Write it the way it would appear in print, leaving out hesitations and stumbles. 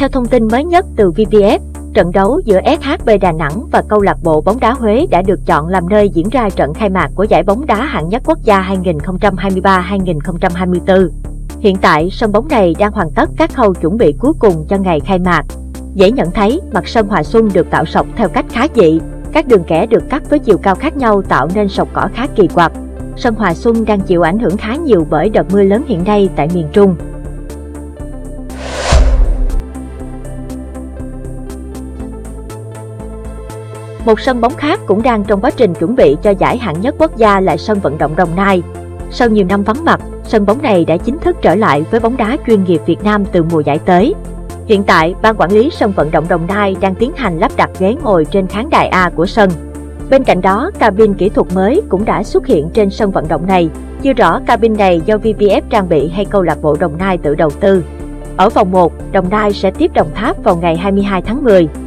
Theo thông tin mới nhất từ VPF, trận đấu giữa SHB Đà Nẵng và câu lạc bộ bóng đá Huế đã được chọn làm nơi diễn ra trận khai mạc của giải bóng đá hạng nhất quốc gia 2023-2024. Hiện tại, sân bóng này đang hoàn tất các khâu chuẩn bị cuối cùng cho ngày khai mạc. Dễ nhận thấy, mặt sân Hòa Xuân được tạo sọc theo cách khá dị. Các đường kẻ được cắt với chiều cao khác nhau tạo nên sọc cỏ khá kỳ quặc. Sân Hòa Xuân đang chịu ảnh hưởng khá nhiều bởi đợt mưa lớn hiện nay tại miền Trung. Một sân bóng khác cũng đang trong quá trình chuẩn bị cho giải hạng nhất quốc gia là sân vận động Đồng Nai. Sau nhiều năm vắng mặt, sân bóng này đã chính thức trở lại với bóng đá chuyên nghiệp Việt Nam từ mùa giải tới. Hiện tại, ban quản lý sân vận động Đồng Nai đang tiến hành lắp đặt ghế ngồi trên khán đài A của sân. Bên cạnh đó, cabin kỹ thuật mới cũng đã xuất hiện trên sân vận động này. Chưa rõ cabin này do VPF trang bị hay câu lạc bộ Đồng Nai tự đầu tư. Ở vòng 1, Đồng Nai sẽ tiếp Đồng Tháp vào ngày 22 tháng 10.